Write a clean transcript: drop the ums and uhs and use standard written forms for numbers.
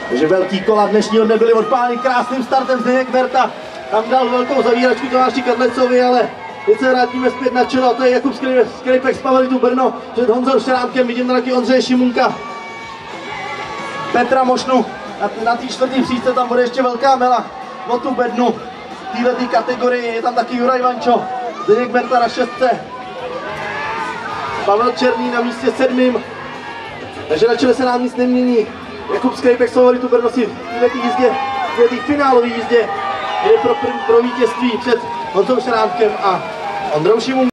Takže velký kola dnešního dne byly odpány krásným startem Zdeněk Berta. Tam dal velkou zavíračku Tomáši Kadlecovi, ale teď se vrátíme zpět na čelo, a to je Jakub Skripek z Pavelitu Brno před Honzou Šrámkem. Vidím tam taky Ondřeje Šimunka, Petra Mošnu. Na té čtvrtý příčce tam bude ještě velká mela o tu bednu. V této kategorii je tam taky Juraj Vančo, Zdeněk Berta na šestce, Pavel Černý na místě 7. Takže na čele se nám nic nemění. Jakub Skripek z Pavelitu Brno si v této jízdě, v této finálové jízdě jde pro vítězství před Honzou Šrámkem a Ondrou Šimunkou.